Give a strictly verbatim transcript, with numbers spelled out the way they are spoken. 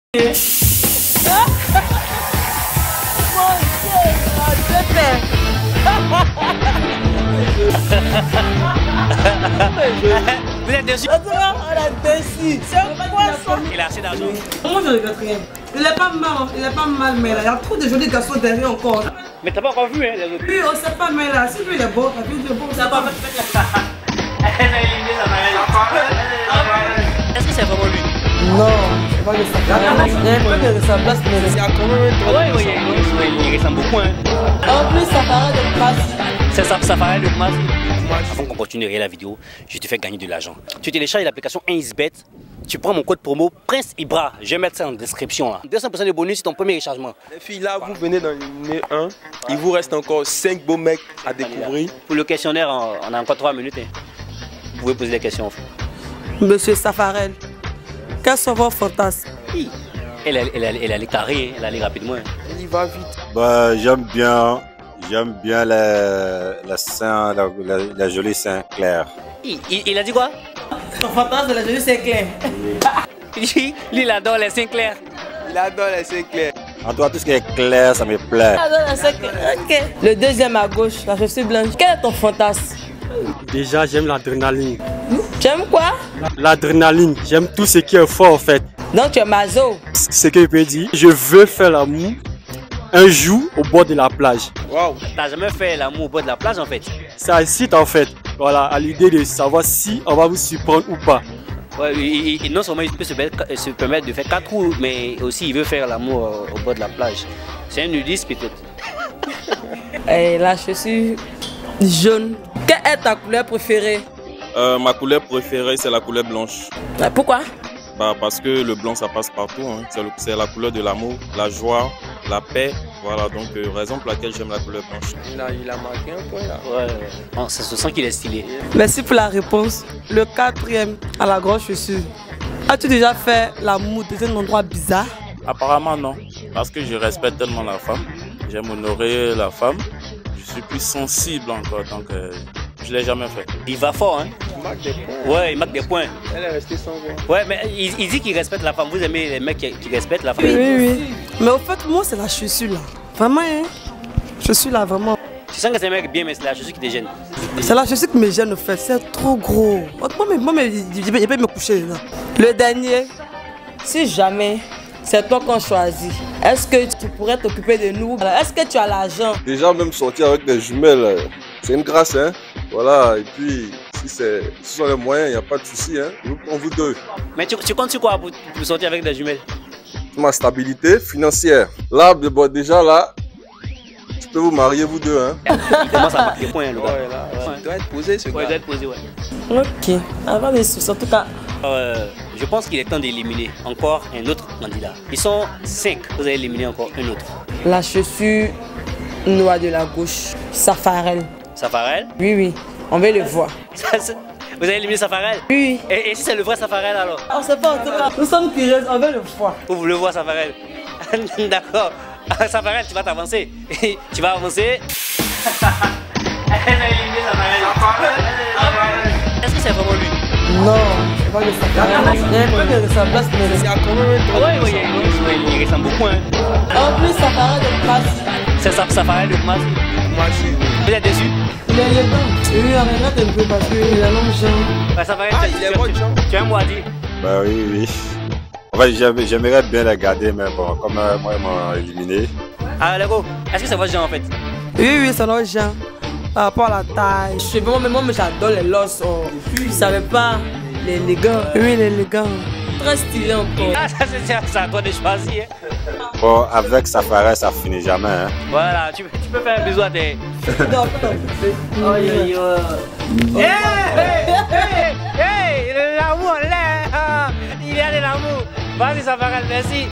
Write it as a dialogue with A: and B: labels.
A: Mon Dieu,
B: Vous êtes déçu?
A: on a déçu. C'est quoi ça?
B: Il a assez d'argent.
A: Moi je regrette rien. Il est pas mal, il est pas mal, mais là, il y a trop de jolis garçons derrière encore.
B: Mais t'as pas encore vu, hein, les autres?
A: Oui, on sait pas, mais là, si lui il est beau, t'as vu, il est beau, ça va.
B: Est-ce que c'est vraiment lui?
A: Non, c'est pas le Safarel. Il y a un peu de ressemblance, mais il y a quand même un trop.
B: Oui, oui, oui, il ressemble beaucoup, hein.
A: En plus, Safarel de place.
B: C'est ça, ça paraît le masque. Avant qu'on continue de regarder la vidéo, je te fais gagner de l'argent. Tu télécharges l'application un x bet, tu prends mon code promo Prince Ibra. Je vais mettre ça en description là. deux cents pour cent de bonus sur ton premier rechargement.
C: Les filles, là, vous venez d'en éliminer un. Il vous reste encore cinq beaux mecs à découvrir.
B: Pour le questionnaire, on a encore trois minutes. Hein. Vous pouvez poser des questions.
A: Monsieur Safarel, quels sont vos fantasmes?
B: Elle, elle, elle, elle, elle allait carré, elle allait rapidement.
C: Il va vite.
D: Bah, j'aime bien, j'aime bien la, la, Saint, la, la, la jolie Saint-Clair.
B: Il, il, il a dit quoi?
A: Ton fantasme de la jolie Saint-Clair.
B: Lui, il adore les Saint-Clair.
C: Il adore les Saint-Clair.
D: En tout cas, tout ce qui est clair, ça me plaît.
A: Ok. Le deuxième à gauche, la chaussure blanche. Quel est ton fantasme?
E: Déjà, j'aime l'adrénaline.
A: Tu aimes quoi?
E: L'adrénaline, j'aime tout ce qui est fort en fait.
A: Donc tu es mazo.
E: Ce que je peux dire, je veux faire l'amour un jour au bord de la plage.
C: Waouh.
B: T'as jamais fait l'amour au bord de la plage en fait?
E: Ça incite en fait, voilà, à l'idée de savoir si on va vous surprendre ou pas.
B: Ouais, il, il, non seulement il peut se, se permettre de faire quatre roues, mais aussi il veut faire l'amour au, au bord de la plage. C'est un nudiste peut-être.
A: Et la chaussure jaune. Quelle est ta couleur préférée?
F: Euh, ma couleur préférée, c'est la couleur blanche.
A: Pourquoi?
F: Bah, parce que le blanc, ça passe partout. Hein. C'est la couleur de l'amour, la joie, la paix. Voilà, donc euh, raison pour laquelle j'aime la couleur blanche.
C: Il a, il a marqué un point là.
B: Ouais, ouais. Ça se sent qu'il est stylé.
A: Merci pour la réponse. Le quatrième à la grosse chaussure. As-tu déjà fait l'amour dans un endroit bizarre?
F: Apparemment, non. Parce que je respecte tellement la femme. J'aime honorer la femme. Je suis plus sensible encore, donc euh, je ne l'ai jamais fait.
B: Il va fort, hein?
C: Il marque des points.
B: Ouais, il marque des points.
C: Elle est restée sans voix.
B: Ouais, mais il, il dit qu'il respecte la femme. Vous aimez les mecs qui, qui respectent la femme?
A: Oui, oui, oui. Mais au fait, moi, c'est la chaussure là. Vraiment, hein? Je suis là, vraiment.
B: Tu sens que c'est un mec bien, mais c'est la chaussure qui te gêne.
A: C'est la chaussure qui me gêne, au fait. C'est trop gros. Moi, mais, moi, mais, je vais me coucher là. Le dernier, si jamais c'est toi qu'on choisit, est-ce que tu pourrais t'occuper de nous? Est-ce que tu as l'argent?
G: Déjà, même sortir avec des jumelles, c'est une grâce, hein. Voilà, et puis, si, c'est, si ce sont les moyens, il n'y a pas de souci, hein. Je prends vous deux.
B: Mais tu, tu comptes sur quoi pour, pour sortir avec des jumelles?
G: Ma stabilité financière. Là, bon, déjà, là, je peux vous marier, vous deux, hein.
B: Il commence à marquer des points, le gars.
C: Ouais, là, ouais. Il doit être posé, ce
B: Ouais, il
C: gars.
B: doit être posé, ouais.
A: Ok. Avant les soucis, en tout cas.
B: Euh, je pense qu'il est temps d'éliminer encore un autre candidat. Ils sont cinq. Vous allez éliminer encore un autre.
A: La chaussure noire de la gauche, Safarel.
B: Safarel?
A: Oui, oui. On veut le voir.
B: Vous allez éliminer Safarel?
A: Oui.
B: Et, et si c'est le vrai Safarel alors?
A: On sait pas en tout cas. Nous sommes curieux, on veut le voir.
B: Vous voulez voir Safarel? D'accord. Safarel, tu vas t'avancer. Tu vas avancer. Elle a éliminé Safarel. Est-ce que c'est vraiment lui?
A: Non, c'est pas le Safarel. Il y a un peu de ressemblance, mais
C: Il y a quand même un
B: Oui, oui, oui, il ressemble beaucoup. Hein.
A: en plus, Safarel de place.
B: C'est Safarel le masque.
C: marché.
B: Vous êtes déçu?
A: Il est élégant. Oui, regarde un peu parce qu'il a long jambe.
B: Ouais, Safarel,
C: Ah,
B: tu-
C: il est
B: tu-
C: bon,
B: tu-
C: Jean.
B: Tu as un mot à dire?
D: Bah oui, oui. En fait, j'aime- j'aimerais bien la garder, mais bon, comme euh, moi, ils m'ont éliminé.
B: Ah, Lego, est-ce que c'est votre genre en fait?
A: Oui, oui, c'est notre genre. Par rapport à la taille. Je sais pas, mais moi, j'adore les losses. Oh. Je savais pas. L'élégant. Oui, l'élégant. Très stylé encore.
B: Ah, ça c'est c'est à toi de choisir. Hein.
D: Bon, avec Safarel, ça finit jamais, hein.
B: Voilà, tu, tu peux faire un bisou à tes...
A: Non, non.
B: Aïe, aïe, aïe. Hey, hey, hey, l'amour, là, il y a de l'amour. Vas-y, Safarel, merci.